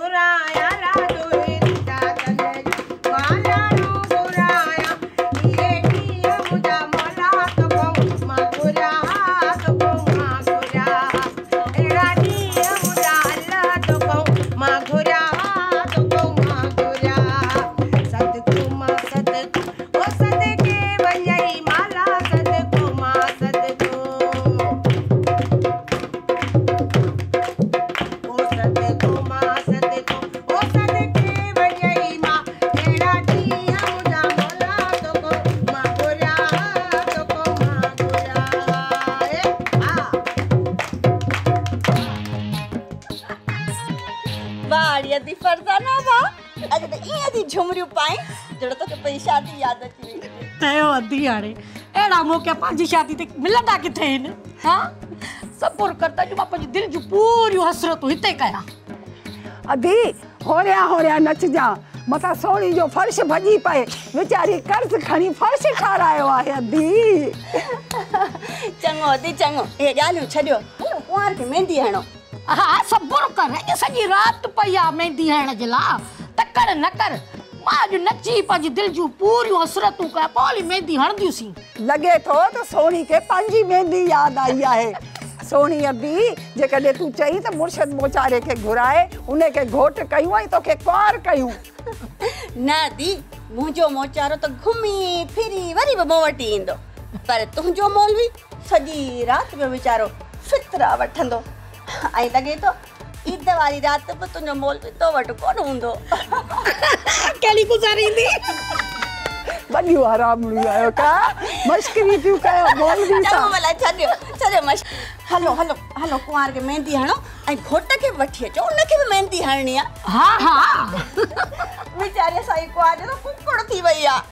घुराया राजू रीता तने मालानो घुराया ये कीअ मुंहिंजा मौला तो मां घुरा तो मां घुरा अहिड़ा ॾींहं मुंहिंजा अल्लाह तो मां घुरा तो मां घुरा सदको मां सदको ओ सदके वञई माला सदको मां सदको ओ सदको मां सदको ओ सदके वञई मां अहिड़ा ॾींहं मुंहिंजा मौला तो मां घुरा तो मां घुरा वाड़िया दी फरजाना वा अज त इया दी झुमरियो पाए जड़ो तो के पई शादी याद अची वई तयो अधी हाणे एड़ा मौके पंहिंजी शादी ते मिलंदा किथे आहिनि हाँ सपुर कर त मां पंहिंजी दिलि जूं पूरियूं हसरतूं हिते कयां अधी होरिया होरिया नच जा मथा सोनी जो फर्श भजी पए बेचारी कर्ज खणी फर्श खारायो आहे अधी चंगो दी चंगो ए गालियो छडियो हलो कुंवार के मेहंदी हणो हा सपुर कर अॼु सॼी राति पई आहे मेहंदी हणण जे लाइ तकड़ न कर मां अॼु नची पंहिंजी दिलि जूं पूरियूं हसरतूं कयां पोइ वरी मेहंदी हणंदियूंसीं लगे थो त सोनी के पंहिंजी मेहंदी याद आई आहे सोनी अधी जेकॾहिं तूं चई त मुर्शद मोचारे खे घुराए उन खे घोट कयूं ऐं तोखे कुंवार कयूं न दी मुंहिंजो मोचारो तो घुमी फिरी वरी बि मूं वटि ईंदो पर तुंहिंजो मौलवी सॼी राति में वीचारो फितरा वठंदो ऐं लॻे थो ईद वारी राति बि तुंहिंजो मौलवी तो वटि कोन हूंदो कहिड़ी गुज़ारींदी वॾियूं आरामड़ियूं आहियो का मश्करी थियूं कयो मौलवी चङो सां भला छॾियो छॾियो मश हलो हलो हलो कुंवार खे मेहंदी हणो ऐं घोट खे वठी अचो उनखे बि मेहंदी हणणी आहे हा हा वीचारी असांजी कुंवार जो कुकड़ थी वई आहे